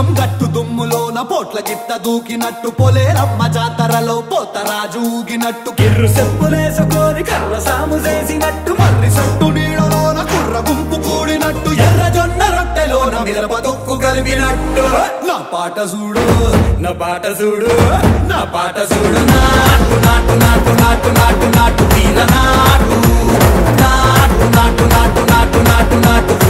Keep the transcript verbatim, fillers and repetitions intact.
లింగం గట్టు దుమ్ములోన పోట్ల గిత్త దూకినట్టు పొలేరమ్మ జాతరలో పోతరాజు ఊగినట్టు కిర్రు చెప్పులేసుకొని కర్ర సాము చేసినట్టు మర్రి సట్టు నీడలోన కుర్ర గుంపు కూడినట్టు ఎర్ర జొన్న రొట్టెలోన మిరప దొక్కు కలిపినట్టు నా పాట చూడు నా పాట చూడు నా పాట చూడు నాటు నాటు నాటు నాటు నాటు నాటు తీర నాటు నాటు నాటు నాటు నాటు నాటు నాటు